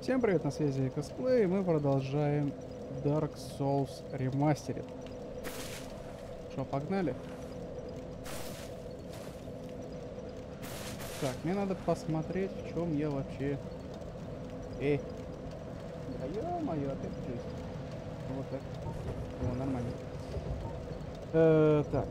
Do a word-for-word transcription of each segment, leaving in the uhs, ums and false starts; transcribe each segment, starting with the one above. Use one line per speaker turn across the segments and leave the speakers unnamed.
Всем привет, на связи Косплей, и мы продолжаем Dark Souls Remastered. Что, погнали? Так, мне надо посмотреть, в чем я вообще... Эй! Да ё-моё, опять здесь. Вот так. О, нормально. Э, так.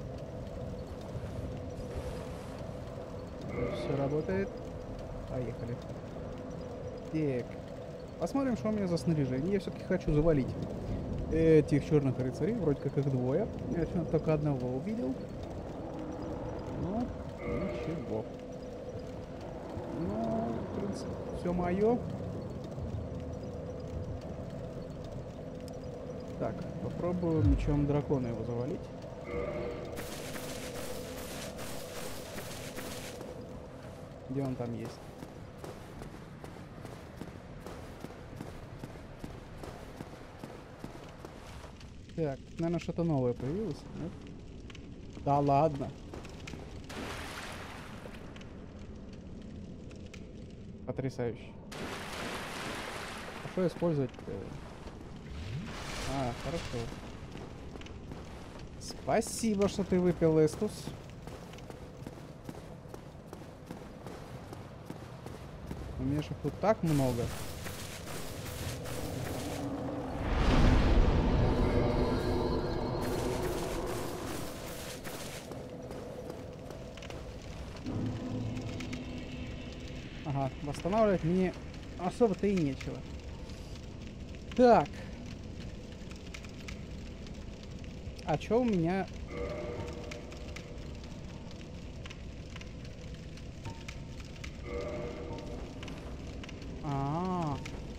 Все работает. Поехали. Так. Посмотрим, что у меня за снаряжение. Я все-таки хочу завалить этих черных рыцарей. Вроде как их двое. Я сегодня только одного увидел. Ну, ничего. Ну, в принципе, все мое. Так, попробую мечом дракона его завалить. Где он там есть? Так, наверное, что-то новое появилось, нет? Да ладно. Потрясающе. А что использовать-то? А, хорошо. Спасибо, что ты выпил Эстус. У меня же их тут так много. Ага, восстанавливать мне особо-то и нечего. Так. А чё у меня... А, -а, а.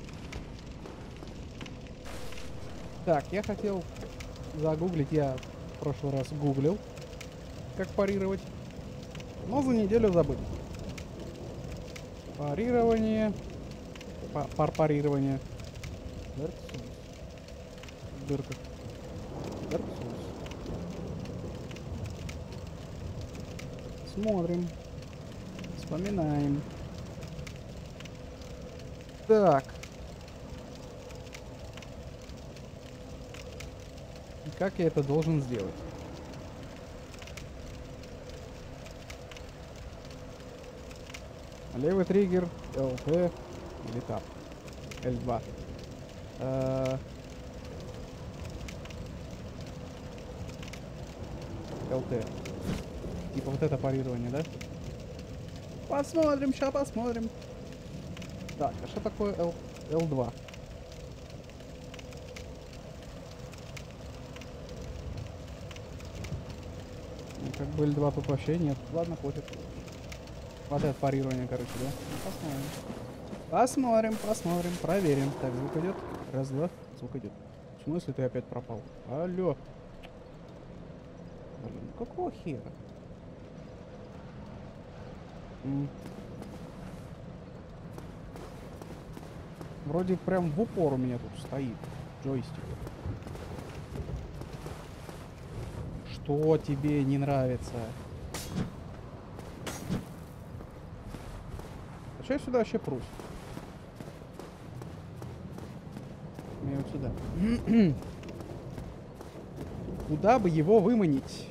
Так, я хотел загуглить, я в прошлый раз гуглил, как парировать, но за неделю забыл. Парирование, пар парирование. Dark Souls. Дырка. Dark Souls. Смотрим. Вспоминаем. Так. И как я это должен сделать? Левый триггер, эл тэ или тап. эл два. Э эл тэ. Типа вот это парирование, да? Посмотрим, ща посмотрим. Так, а что такое эл два? Ну, как бы эл два тут вообще нет. Ладно, пофиг. Вот это парирование, короче, да? Ну, посмотрим. Посмотрим, посмотрим, проверим. Так, звук идет. Раз, два. Звук идет. В смысле ты опять пропал? Алло. Блин, какого хера? М. Вроде прям в упор у меня тут стоит джойстик. Что тебе не нравится? А что я сюда вообще прусь? Мне вот сюда. Куда бы его выманить?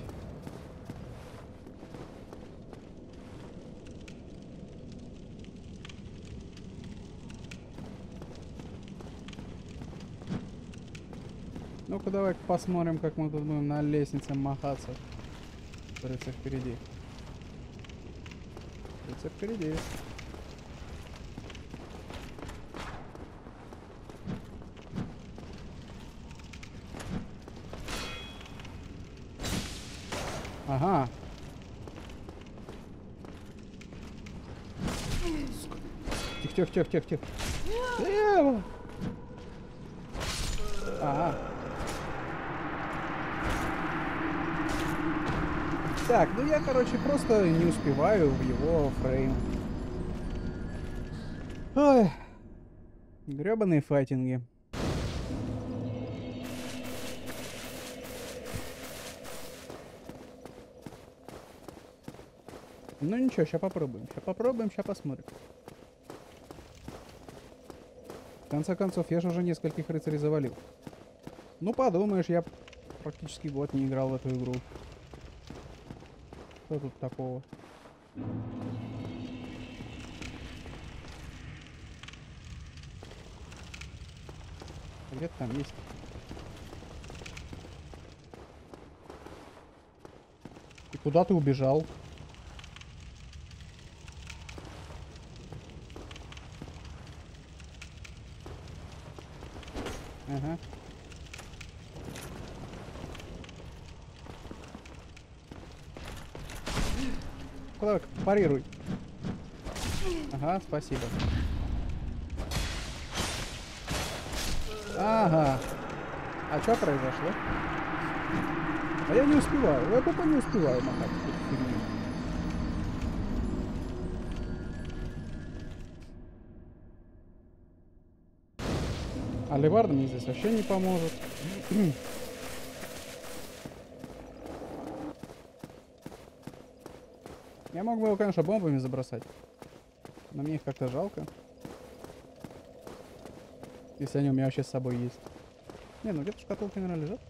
Ну-ка, давай посмотрим, как мы тут будем на лестнице махаться. Рыцарь впереди. Рыцарь впереди. Ага. Тихо, тихо, тихо, тихо, тихо. Ага. Так, ну я, короче, просто не успеваю в его фрейм. Ой. Гребаные файтинги. Ну ничего, сейчас попробуем. Сейчас попробуем, сейчас посмотрим. конце концов, я же уже нескольких рыцарей завалил. Ну, подумаешь, я практически год не играл в эту игру. Что тут такого? Где-то там есть. И куда ты убежал? Ага. Куда? Парируй. Ага, спасибо. Ага. А что произошло? А я не успеваю. Я только не успеваю махать эту фигню. А левард мне здесь вообще не поможет. Я мог бы его, конечно, бомбами забросать. Но мне их как-то жалко. Если они у меня вообще с собой есть. Не, ну где-то шкатулки, наверное, лежат.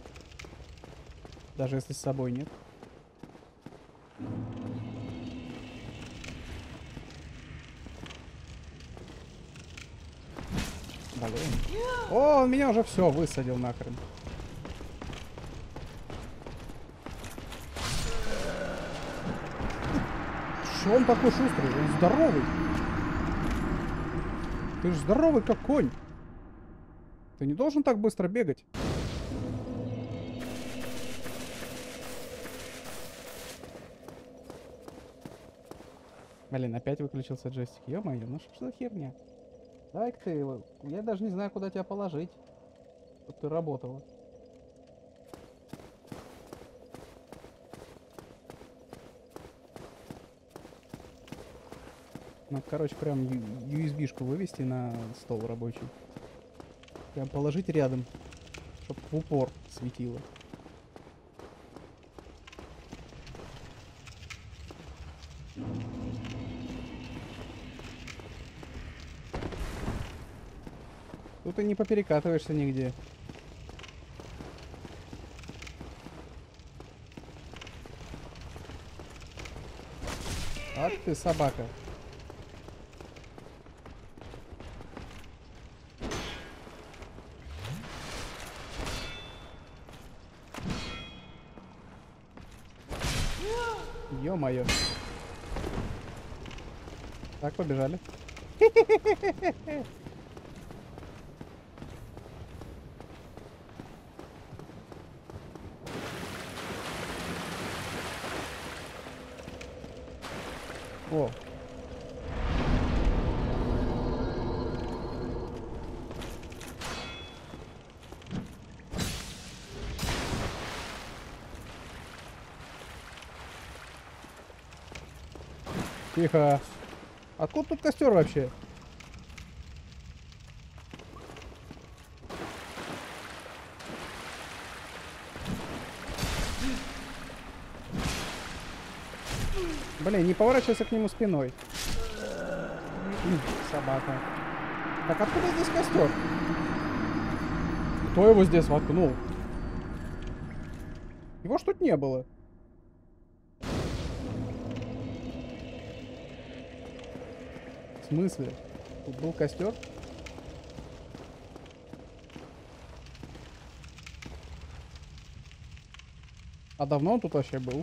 Даже если с собой нет. Блин. О, он меня уже все высадил нахрен. Что он такой шустрый? Он здоровый. Ты же здоровый, как конь. Ты не должен так быстро бегать. Блин, опять выключился джойстик. Ё-моё, ну что за херня? Дай-ка ты его. Я даже не знаю, куда тебя положить. Чтоб ты работала. Надо, короче, прям ю эс би-шку вывести на стол рабочий. Прям положить рядом, чтоб в упор светило. Тут и не поперекатываешься нигде. А ты собака. Ё-моё. Так, побежали. О. Тихо. Откуда тут костер вообще? Блин, не поворачивайся к нему спиной. Собака. Так, откуда здесь костер? Кто его здесь воткнул? Его ж тут не было. В смысле? Тут был костер? А давно он тут вообще был?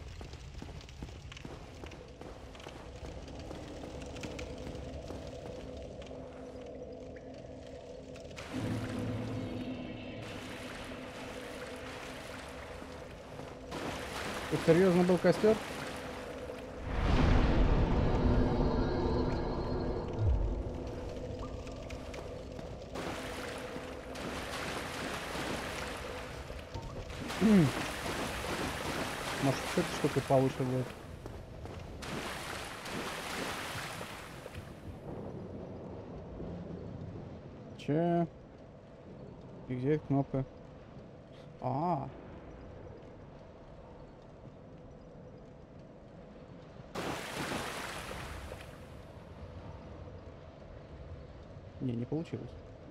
Тут серьезно был костер? Может, с этой штукой получше будет. Че? И где эта кнопка? А, -а, -а. Не, не получилось.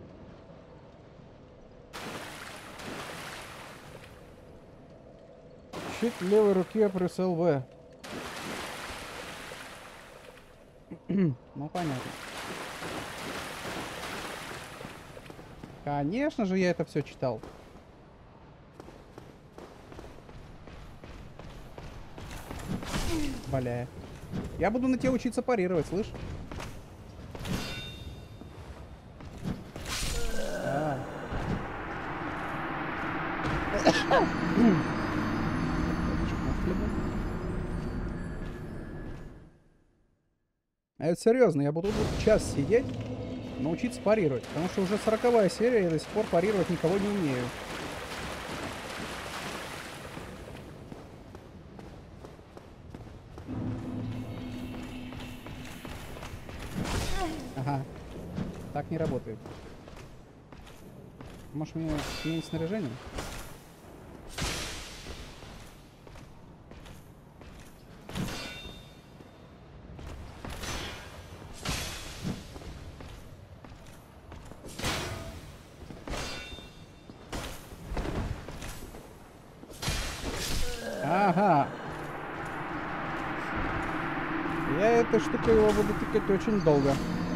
Щит в левой руке, пресс ЛВ. Ну, понятно. Конечно же, я это все читал. Бля. Я буду на тебя учиться парировать, слышь? А. А это серьезно, я буду тут час сидеть, научиться парировать. Потому что уже сороковая серия, и я до сих пор парировать никого не умею. Ага. Так не работает. Может, мне сменить снаряжение? Ага. Я этой штукой его буду тыкать очень долго.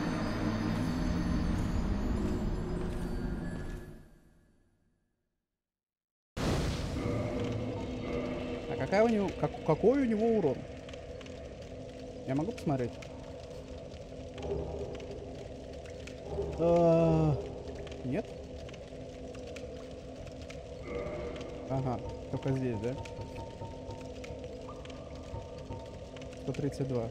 А какая у него, как, какой у него урон? Я могу посмотреть? А, нет? Ага, только здесь, да? сто тридцать два.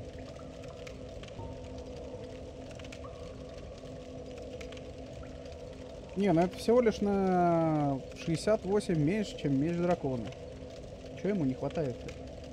Не, ну это всего лишь на шестьдесят восемь меньше, чем меч дракона. Чего ему не хватает-то?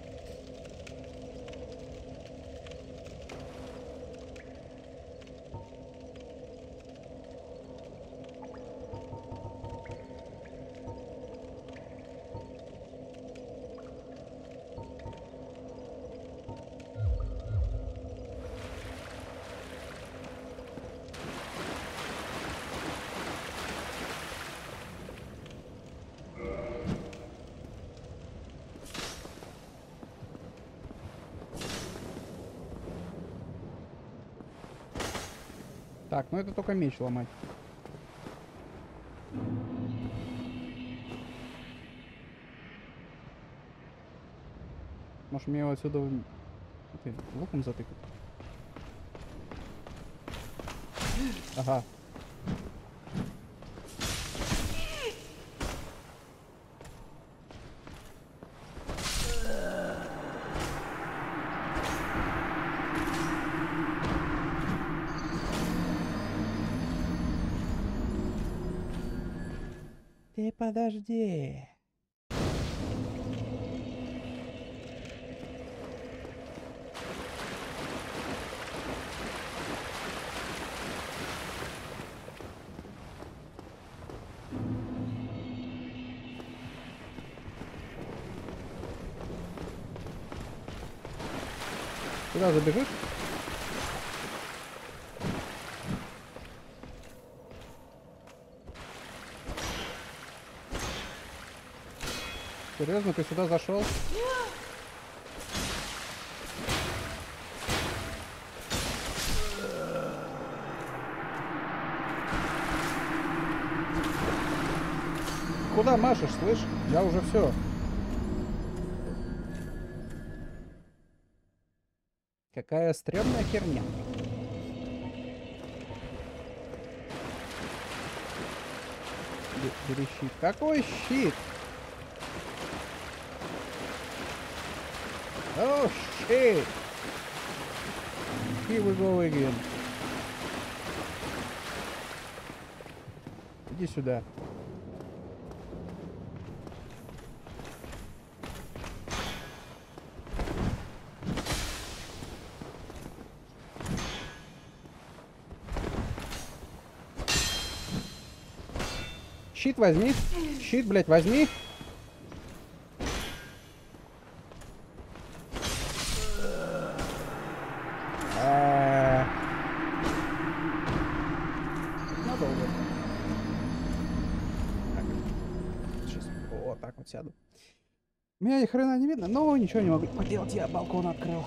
Так, ну это только меч ломать. Может мне его отсюда это, луком затыкать? Ага. Ты подожди. Куда забежишь? Серьезно, ты сюда зашел? Куда машешь, слышь? Я уже все. Какая стрёмная херня. Бери щит. Какой щит? Oh shit! Here we go again. Иди сюда. Щит возьми. Щит, блядь, возьми. вот сяду. Меня ни хрена не видно, но ничего не могу поделать. Я балкон открыл.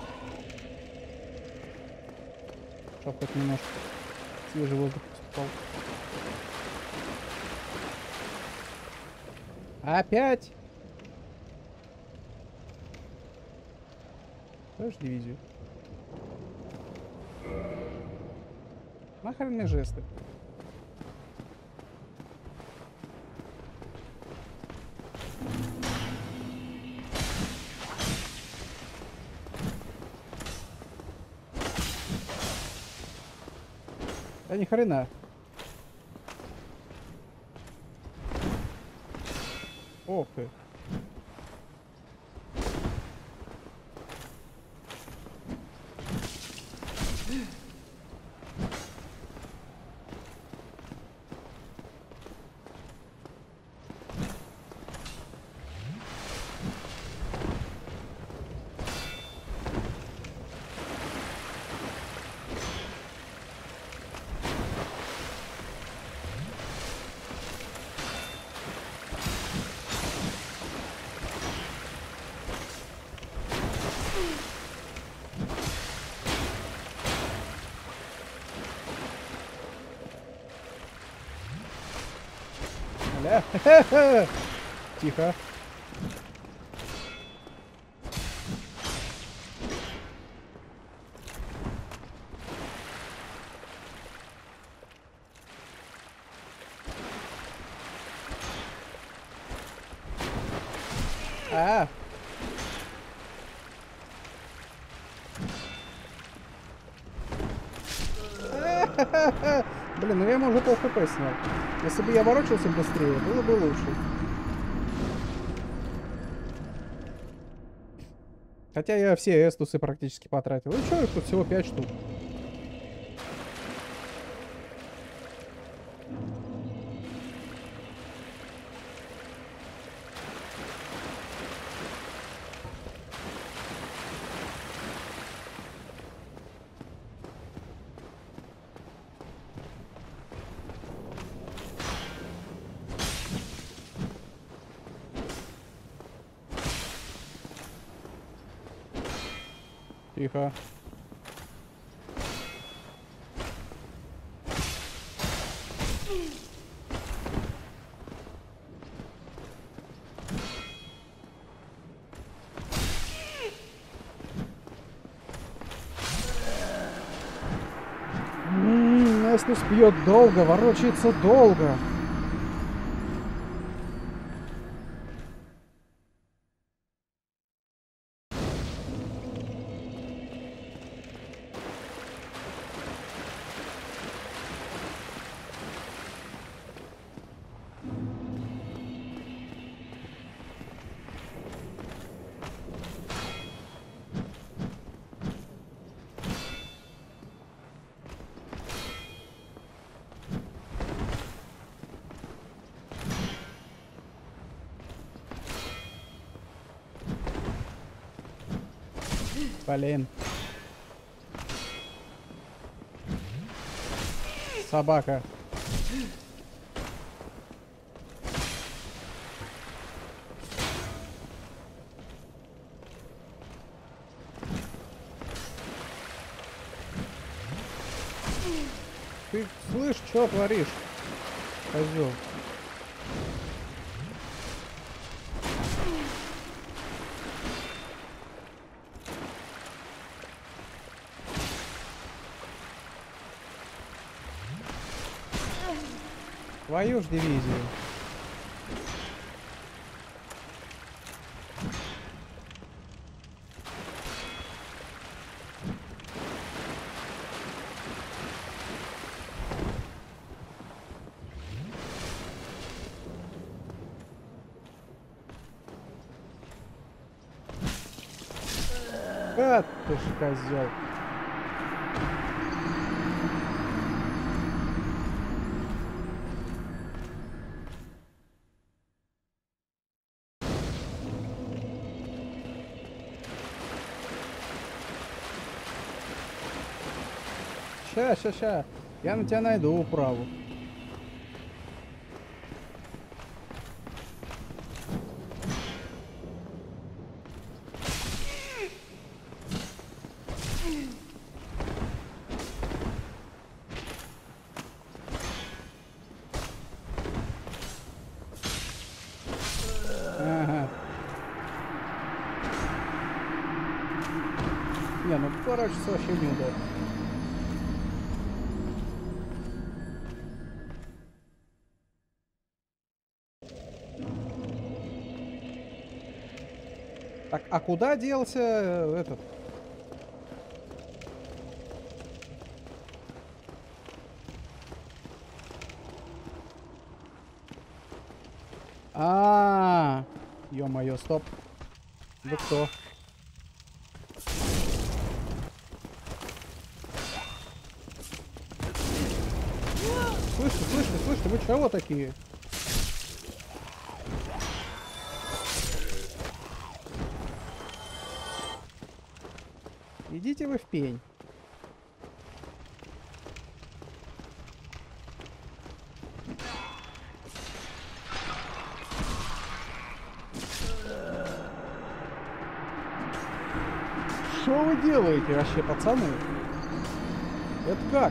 Чтоб хоть немножко свежий воздух поступал. Опять? Слышь, дивизию. Нахрен мне жесты? Да ни хрена. Ох ты. Бля. Тихо. А. Блин, ну я ему уже пол хп снял. Если бы я ворочался быстрее, было бы лучше. Хотя я все эстусы практически потратил. И что, их тут всего пять штук. Тихо. М-м, Эстус пьет долго, ворочается долго. Блин. Собака. Ты слышь, что творишь, козел? Твою ж дивизию. А, ты ж козел. Ща, ща, ща. Я на тебя найду управу. Ага. Не, ну поворачиваться вообще неудобно. Так, а куда делся э, этот? А, ё-моё, стоп. Вы кто? Слышите, слышите, слышите, вы чего такие? Идите вы в пень. Что вы делаете вообще, пацаны? Это как?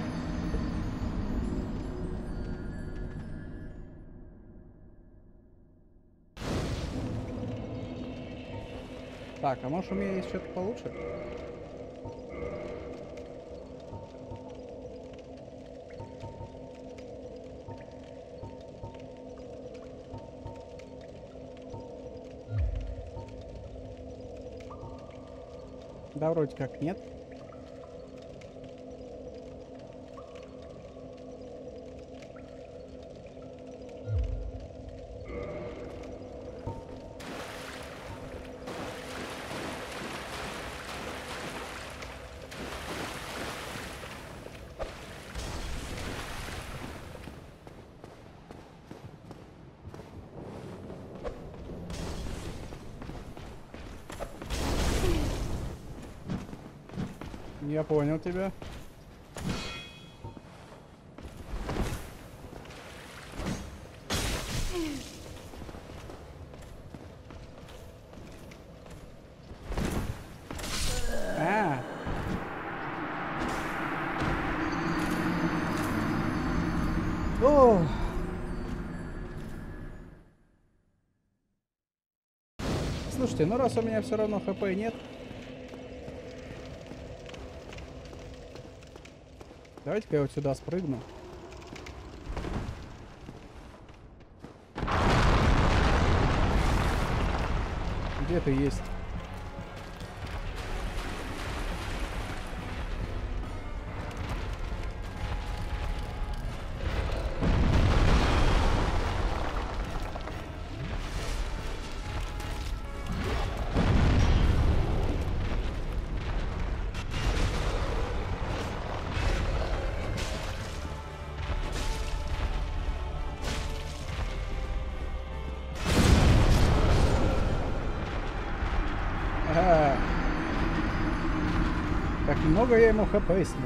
Так, а может у меня есть что-то получше? Да, вроде как нет. Я понял тебя. А. О. Слушайте, ну раз у меня все равно хп нет, давайте-ка я вот сюда спрыгну. Где ты есть? Ага. Как много я ему хп снес.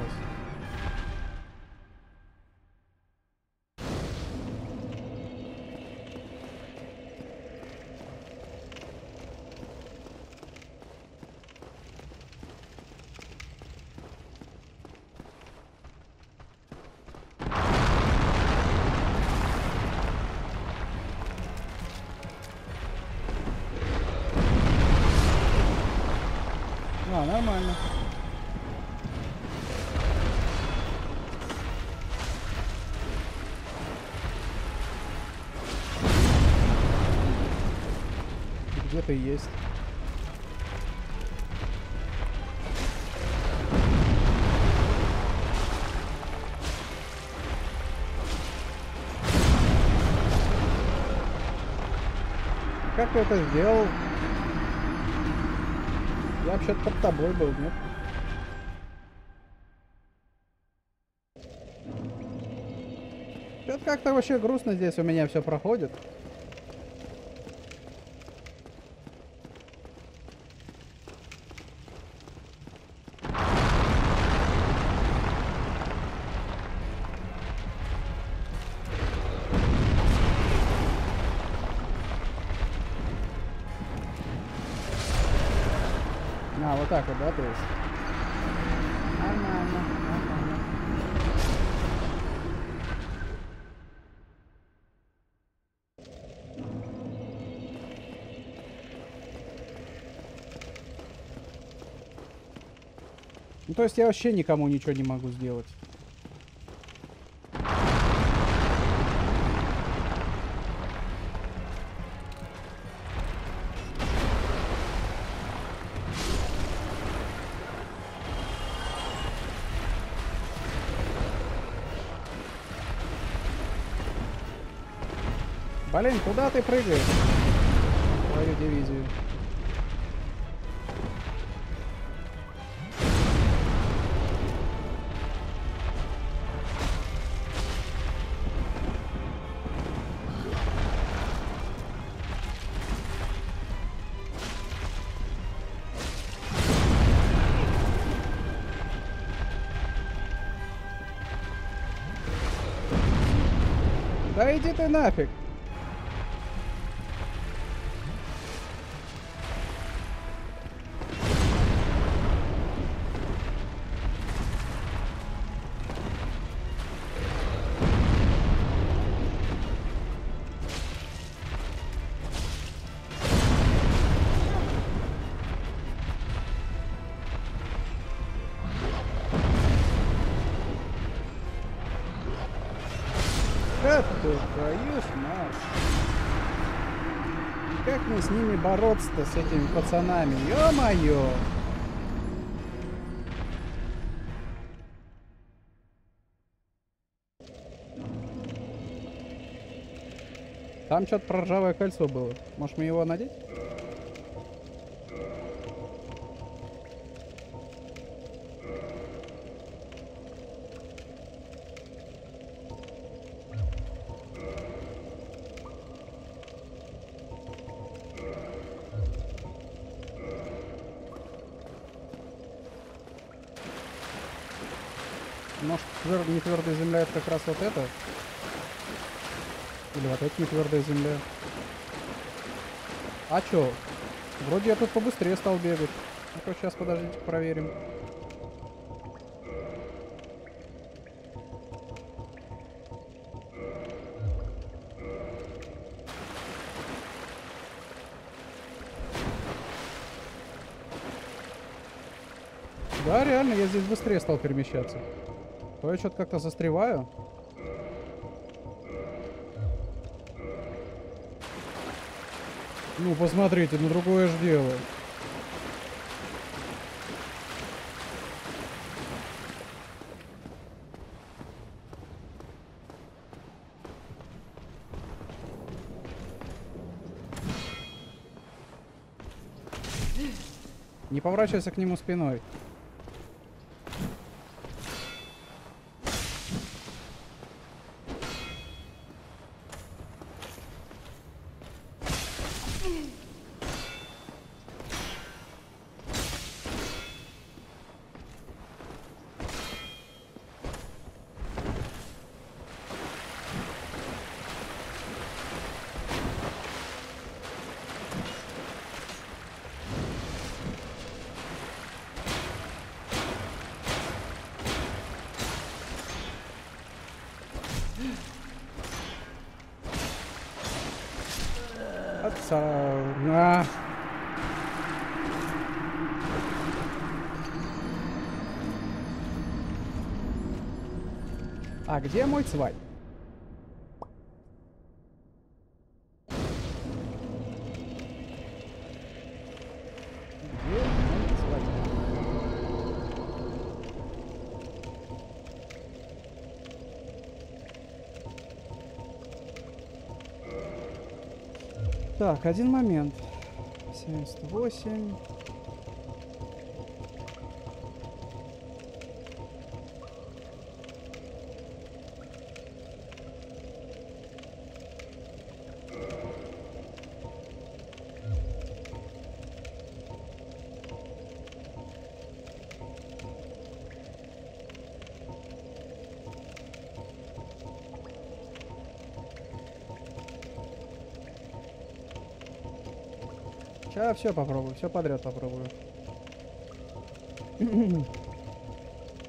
А, нормально. Где ты есть? Как ты это сделал? Я вообще-то под тобой был, нет? Что-то как-то вообще грустно здесь у меня все проходит. А, вот так вот, да, то есть? Нормально, нормально. Ну, то есть я вообще никому ничего не могу сделать. Блин, куда ты прыгаешь? Твою дивизию. Да иди ты нафиг. Как ты, твою ж мать. Как мне с ними бороться-то, с этими пацанами? Ё-моё! Там что-то про ржавое кольцо было. Может, мне его надеть? Может, твер... не твердая земля — это как раз вот это? Или вот это не твердая земля? А чё? Вроде я тут побыстрее стал бегать. Ну-ка, сейчас, подождите, проверим. Да, реально, я здесь быстрее стал перемещаться. То я что-то как-то застреваю. Ну, посмотрите, ну другое ж дело. Не поворачивайся к нему спиной. Отца. А. А где мой цвай? Где мой цвай? Так, один момент. семьдесят восемь. Сейчас все попробую, все подряд попробую.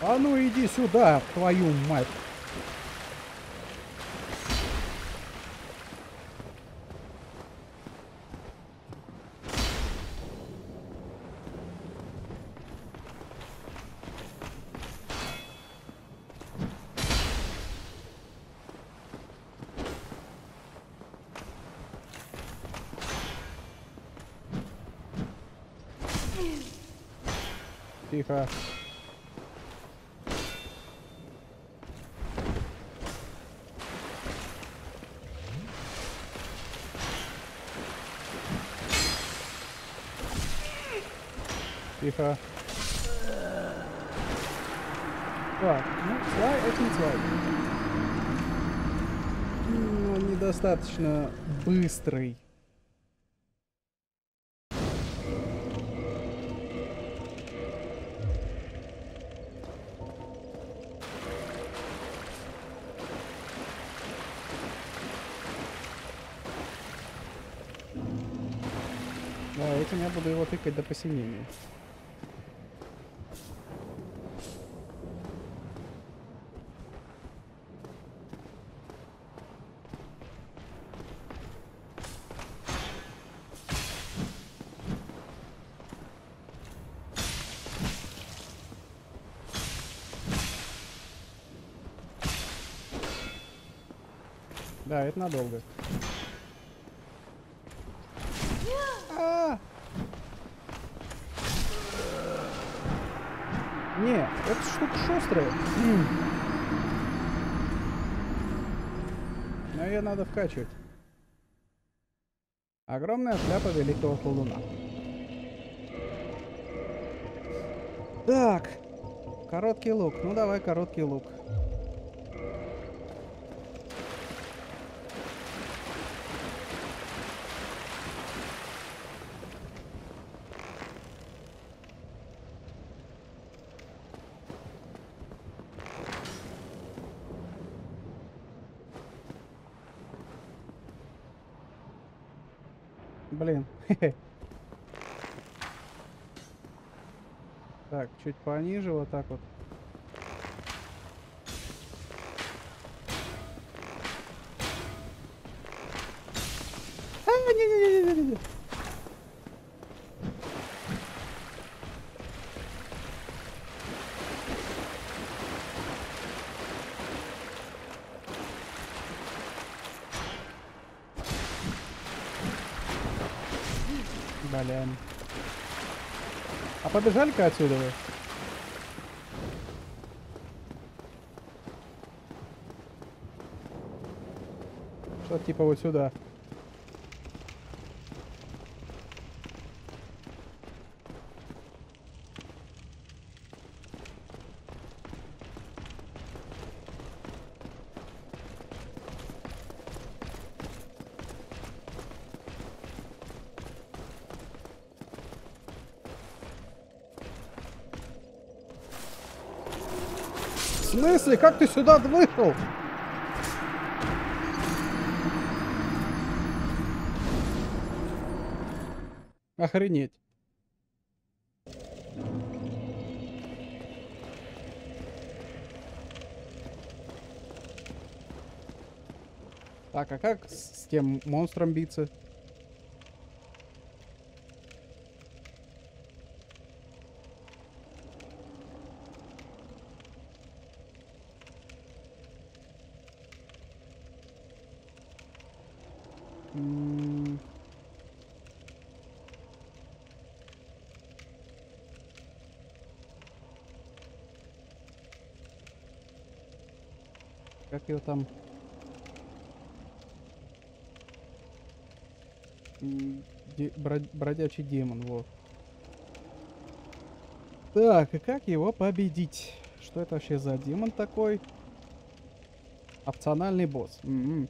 А ну иди сюда, твою мать. Тихо. Тихо. Так, ну, слай очень слай. Ну, недостаточно быстрый. Да, этим я буду его тыкать до посинения. Да, это надолго. А! Не, эта штука шустрая. Но ее надо вкачивать. Огромная шляпа великого колдуна. Так. Короткий лук. Ну давай, короткий лук. Блин. Так, чуть пониже, вот так вот. А, не-не-не-не-не-не. Блин. А побежали-ка отсюда вы. Что-то типа вот сюда. В смысле? Как ты сюда вышел? Охренеть. Так, а как с тем монстром биться? М. Как его там? М, де- бро- бродячий демон, вот. Так, и как его победить? Что это вообще за демон такой? Опциональный босс. М-м.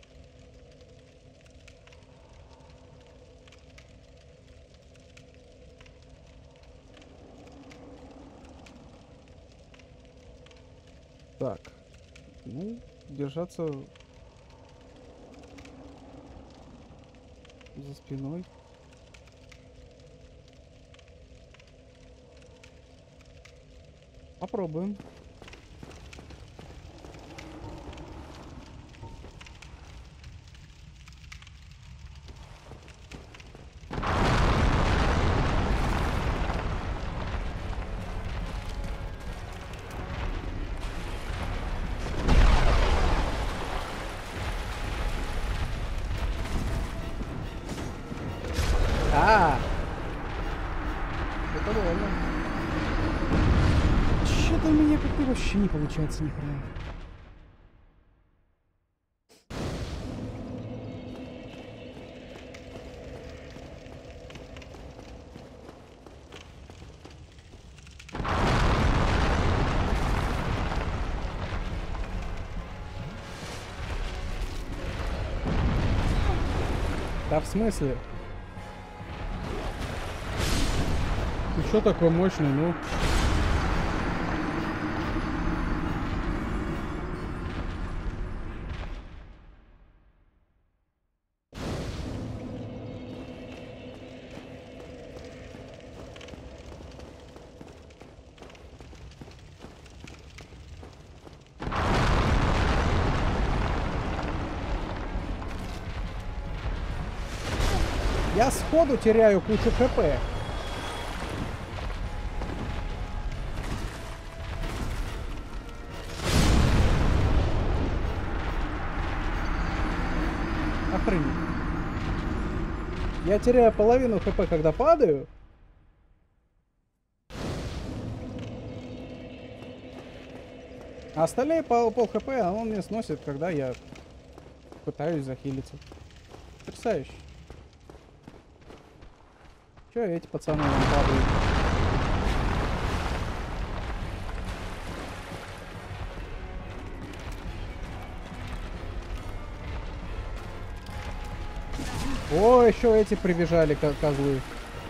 Так. Ну, держаться за спиной. Попробуем. А, это больно. Что-то у меня как-то вообще не получается ни хрена. Да в смысле? Ты что такой мощный, ну? Я сходу теряю кучу хп. Охренеть. Я теряю половину хп, когда падаю. А остальные пол, пол хп он мне сносит, когда я пытаюсь захилиться. Потрясающе. Че эти пацаны вон падают? О, еще эти прибежали, ко козлы.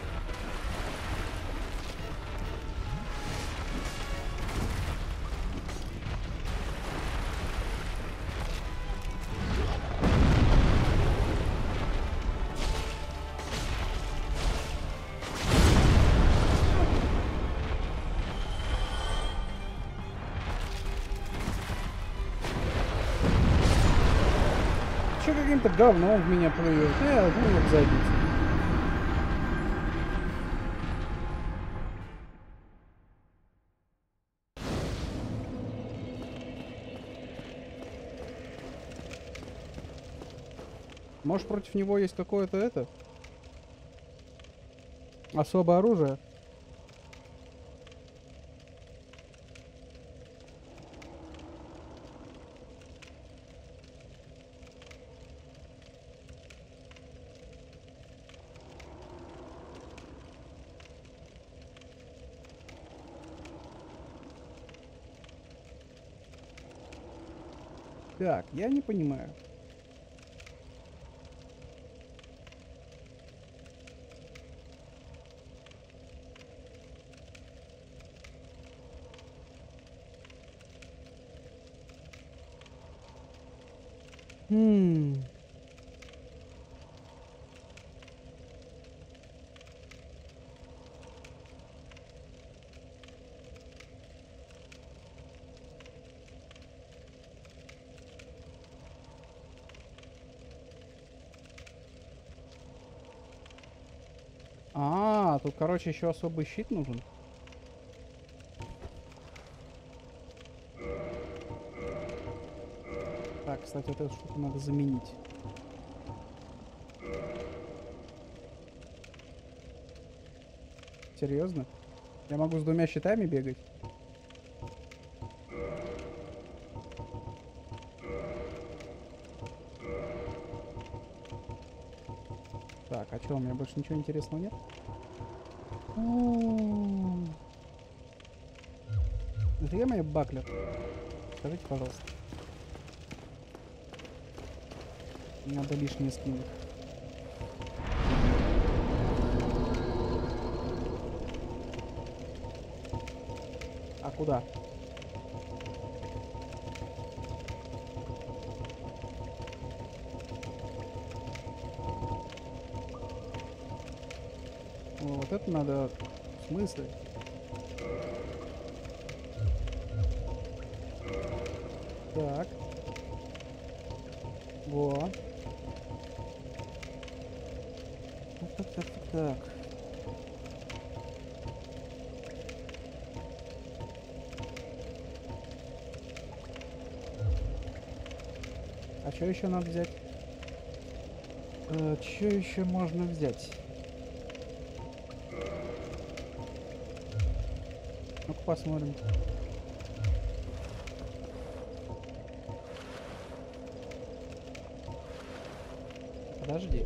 Че каким-то говном в меня плюет? Я ну в задницу. Может, против него есть какое-то это? Особое оружие? Так, я не понимаю. Хм. А, тут, короче, еще особый щит нужен. Так, кстати, вот эту штуку надо заменить. Серьезно? Я могу с двумя щитами бегать? Так, а что, у меня больше ничего интересного нет? Где мои баклер? Скажите, пожалуйста. Надо лишнее скинуть. А куда? О, вот это надо... В смысле? Так. Во. Так, так, так, так, так. А что еще надо взять? Э, что еще можно взять? Ну-ка посмотрим. Подожди.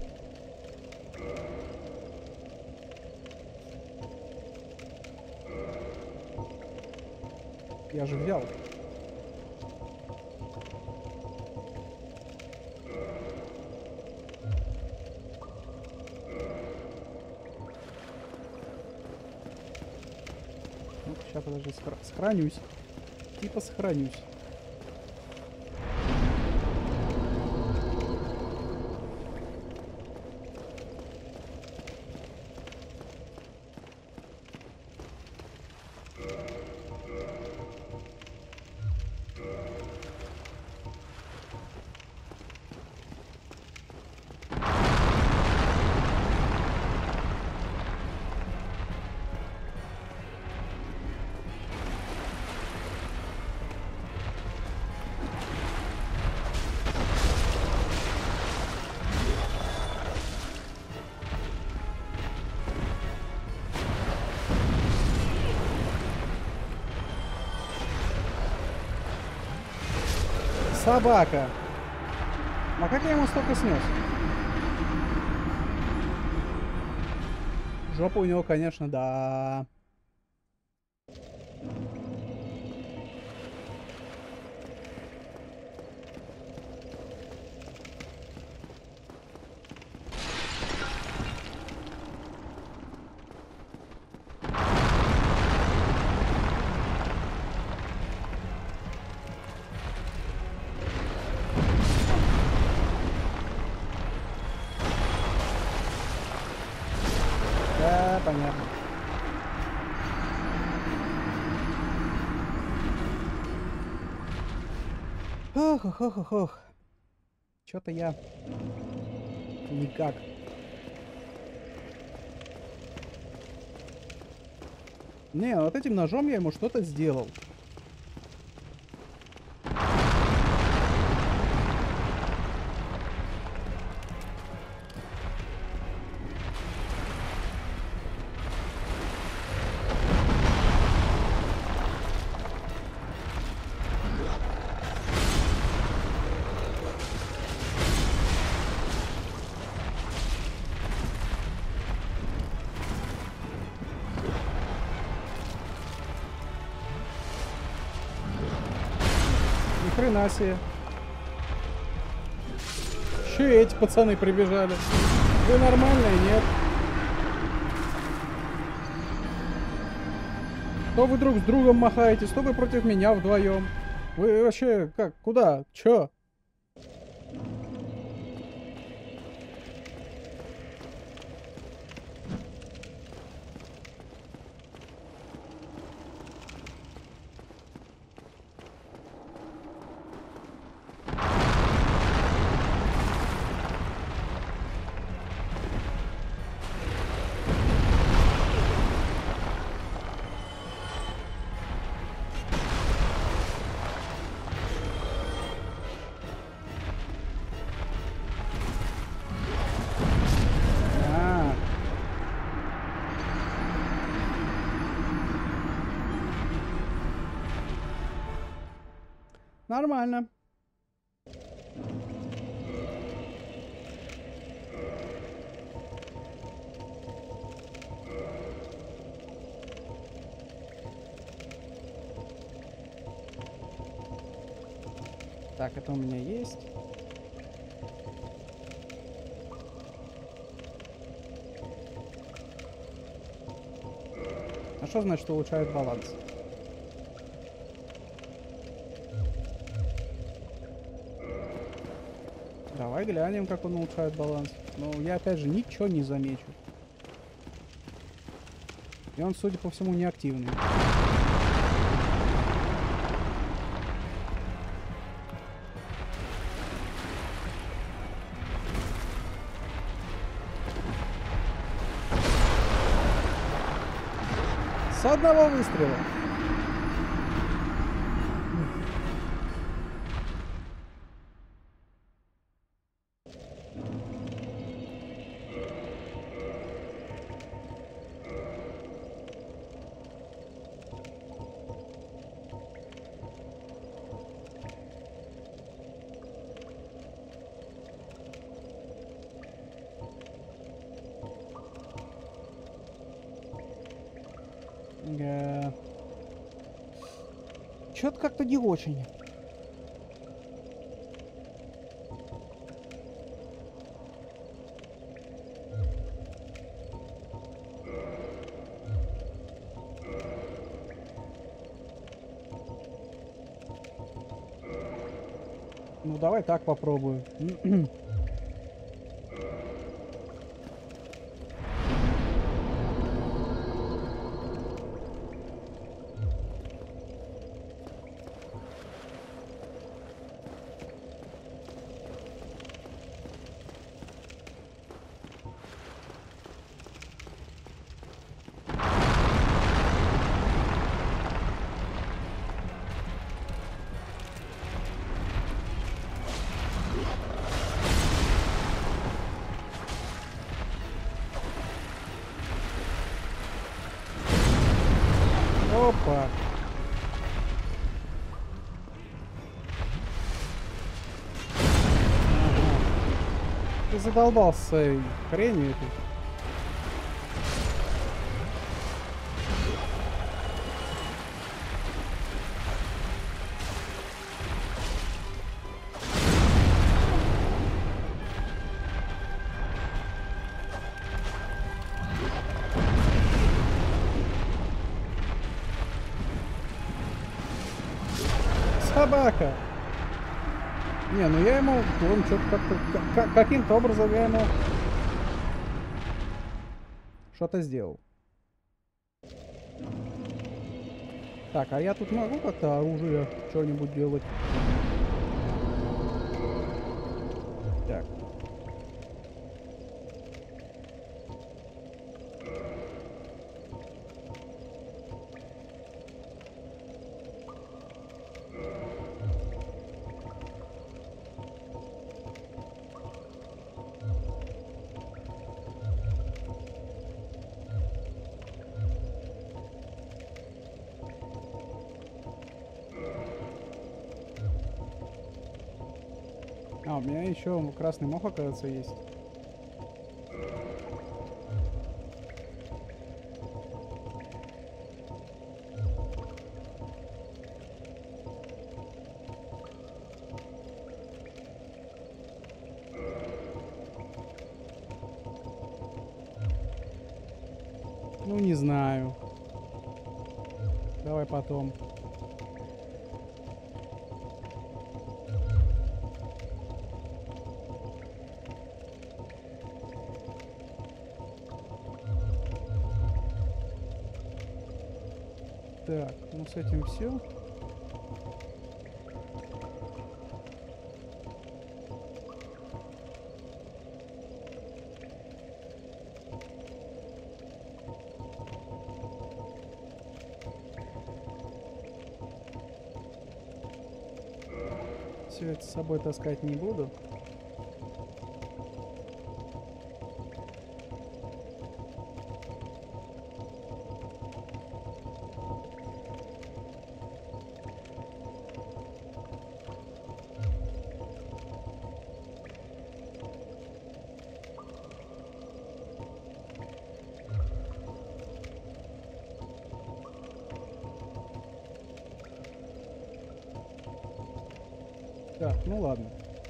Я же взял. Ну, сейчас, подожди, сохра- сохранюсь. Типа сохранюсь. Собака. А как я ему столько снес? Жопа у него, конечно, да. Да, понятно. Ох, ох, ох, ох, ох. Чё-то я никак. Не, вот этим ножом я ему что-то сделал. Ни хрена себе. Еще эти пацаны прибежали. Вы нормальные, нет? То вы друг с другом махаетесь, то вы против меня вдвоем. Вы вообще как? Куда? Чё? А. Нормально. Так, это у меня есть. А что значит улучшает баланс? Давай глянем, как он улучшает баланс. Но я опять же ничего не замечу. И он, судя по всему, неактивный. С одного выстрела. Да. Чё-то как-то не очень. Ну давай так попробую. Опа. Ага. Ты задолбался своей хренью этой. Собака! Не, ну я ему, он что-то как-то, как- каким-то образом я ему что-то сделал. Так, а я тут могу как-то оружие что-нибудь делать? Так. А, у меня еще красный мох, оказывается, есть. Ну, не знаю. Давай потом. Так, ну с этим все. Все это с собой таскать не буду. Так, ну ладно.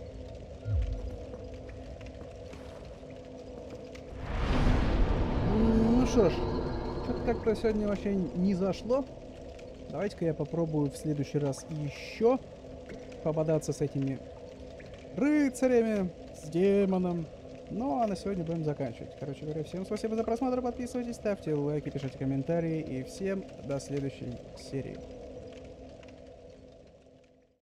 М, Ну что ж, что-то как-то сегодня вообще не зашло. Давайте-ка я попробую в следующий раз еще попадаться с этими рыцарями, с демоном. Ну а на сегодня будем заканчивать. Короче говоря, всем спасибо за просмотр, подписывайтесь, ставьте лайки, пишите комментарии и всем до следующей серии.